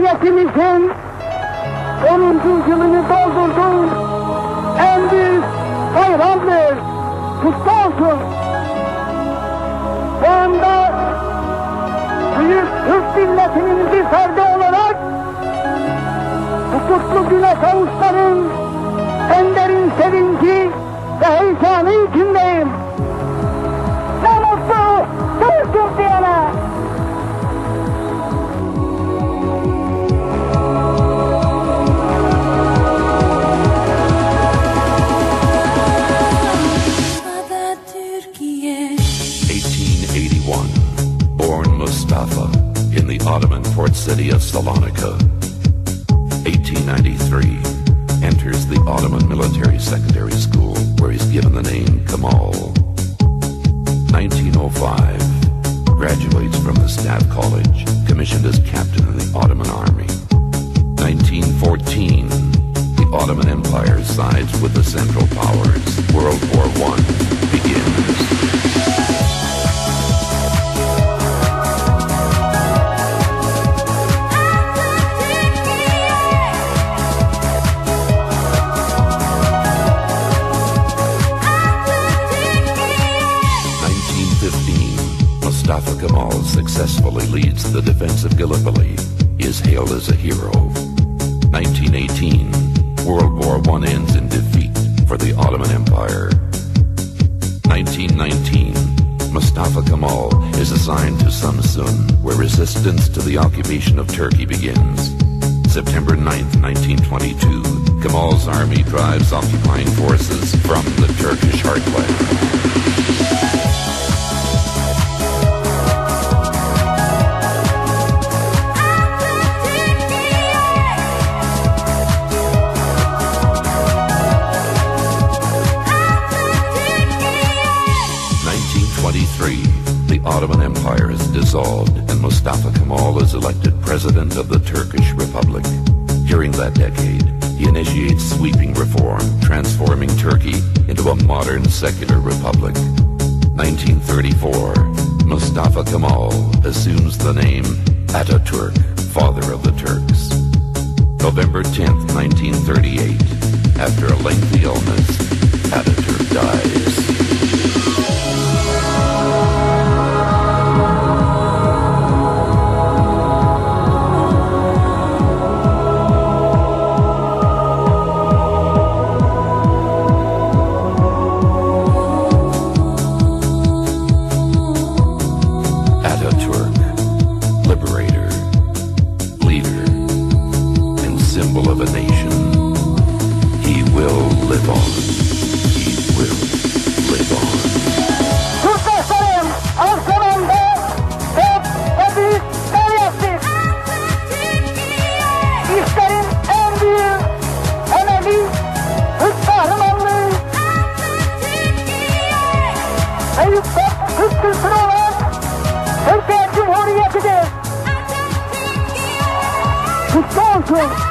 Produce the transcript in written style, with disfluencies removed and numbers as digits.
Cumhuriyetimizin 10. yılını doldurdu. En büyük bayramdır. Kutlu olsun. Bu anda büyük Türk milletinin bir ferdi olarak bu kutlu güne kavuşmanın en derin sevinci ve heyecanı içindeyim. Ne mutlu Türk'üm diyene. Born Mustafa in the Ottoman port city of Salonika. 1893, enters the Ottoman Military Secondary School where he's given the name Kemal. 1905, graduates from the Staff College, commissioned as captain in the Ottoman Army. 1914, the Ottoman Empire sides with the Central Powers. World War I begins. 1915, Mustafa Kemal successfully leads the defense of Gallipoli. He is hailed as a hero. 1918, World War I ends in defeat for the Ottoman Empire. 1919, Mustafa Kemal is assigned to Samsun, where resistance to the occupation of Turkey begins. September 9th, 1922, Kemal's army drives occupying forces from the Turkish heartland. 1923, the Ottoman Empire is dissolved and Mustafa Kemal is elected president of the Turkish Republic. During that decade, he initiates sweeping reform, transforming Turkey into a modern secular republic. 1934, Mustafa Kemal assumes the name Ataturk, father of the Turks. November 10th, 1938, after a lengthy illness, Ataturk dies. Symbol of a nation. He will live on. He will live on. Türkleşlerim az zamanda hep ve büyük devlettir. İşlerin en büyük temeli Türk kahramanlığı ve yüksek Türk kültürü olan Türkiye Cumhuriyeti'dir. Kutlu olsun.